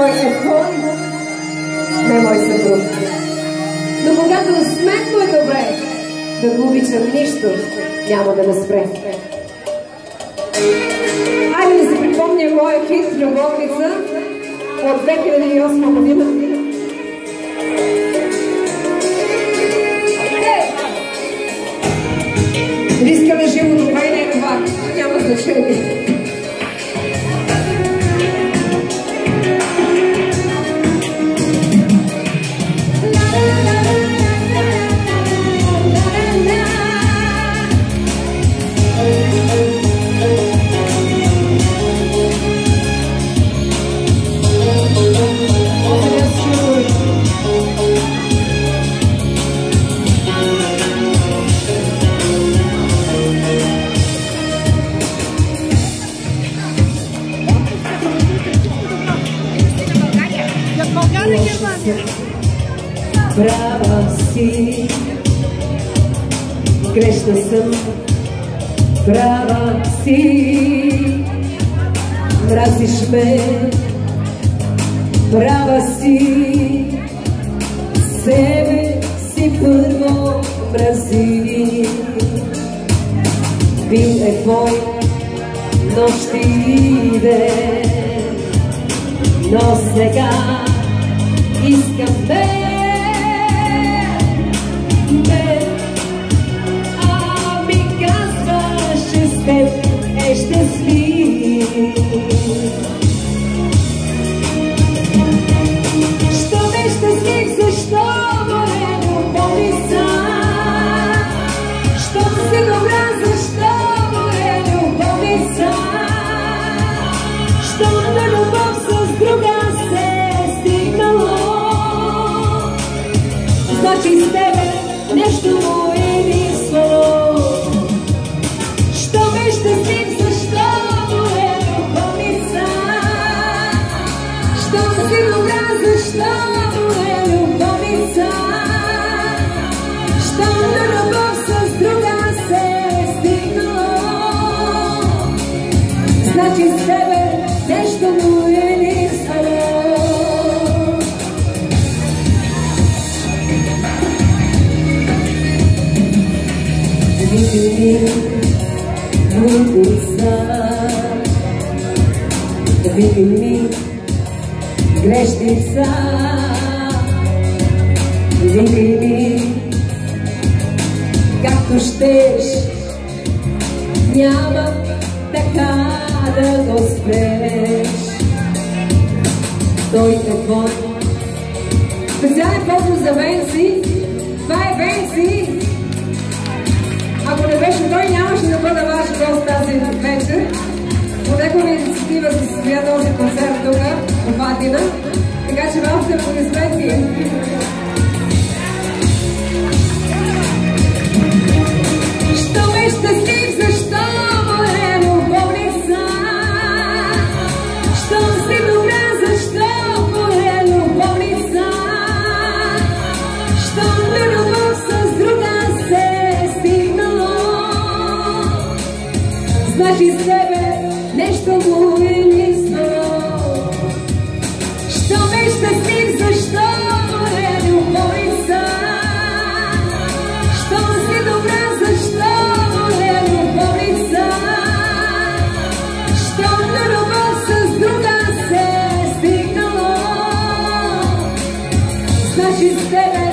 Той е твой, не мой съпруг. Но когато с мен му е добре, да го обичам, нищо няма да ме спре. Хайде да се припомня моя хит "Любовница" от 2008 година. Искаме живото, това и не е това, няма значение. Права си, грешна съм, права си, мразиш ме, права си, себе си първо мрази. Бил е твой нощ и ден, но сега искам ми казваш, че с теб е щастлив. Що ме щастлив, защо моя любовница? Що си добра, защо моя любовница? Що на любов с друга се е стигнало? Значи с тебе нещо му е мисло. Що ме щастлив, защо моя любовница? Що си добра, защо моя любовница? Що на любов с друга се е стигнало? Значи с тебе нещо му е мисло. Види ми грешница, види ми както щеш, няма така да го спреш. Той е твой. Специален поздрав за Венси. Това е Венси. Ако не беше той, нямаше да бъда ваш гост тази вечер. По негова инициатива се състоя този концерт тук, в Атина. Така че вашите аплодисменти. Що ме щастлив, защо моя любовница? Що си добра, защо моя любовница? Що на любов с друга се е стигнало? Значи с тебе нещо му е мисло. Що ме щастлив, защо моя любовница? Що си добра, защо моя любовница? Що на любов с друга се е стигнало? Значи с тебе